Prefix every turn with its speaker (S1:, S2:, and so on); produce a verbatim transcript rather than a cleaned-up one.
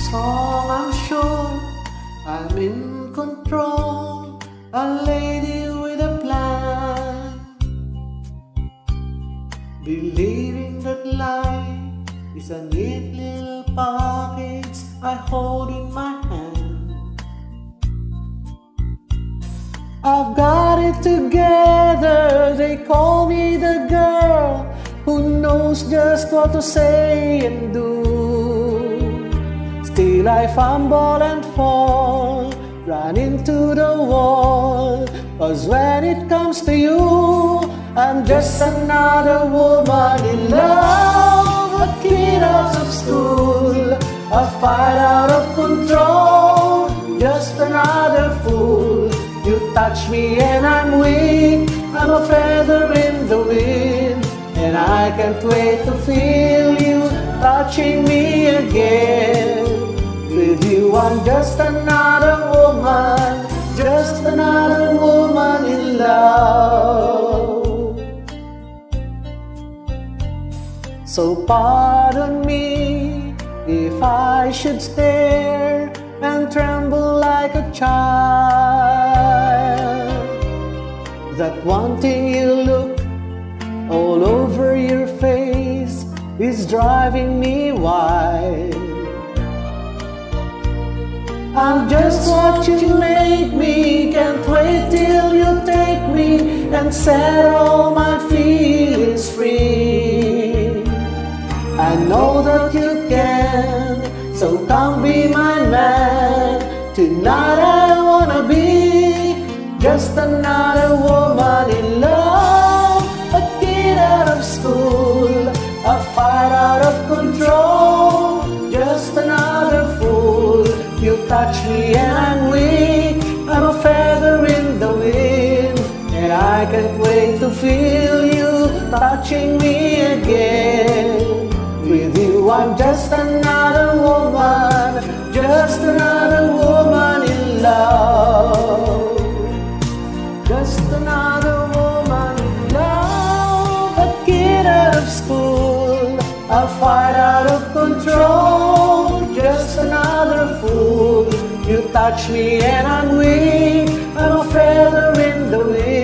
S1: song, I'm sure I'm in control, a lady with a plan, believing that life is a neat little package I hold in my hand. I've got it together, they call me the girl who knows just what to say and do. Still I fumble and fall, run into the wall, 'cause when it comes to you, I'm just another woman in love, a kid out of school, a fight out of control, just another fool. You touch me and I'm weak, I'm a feather in the wind, and I can't wait to feel you touching me again. With you I'm just another woman, just another woman in love. So pardon me if I should stare and tremble like a child, that wanting you look all over your face is driving me wild. I'm just what you make me, can't wait till you take me and set all my feelings free. I know that you can, so come be my man. Tonight I wanna be just another woman in love, a kid out of school, a fight out of control, just another fool. You touch me and I'm weak, I'm a feather in the wind, and I can't wait to feel you touching me again. With you I'm just another woman, just another woman in love, just another woman in love, a kid out of school, a fight out of control, just another fool. You touch me and I'm weak, I'm a feather in the wind,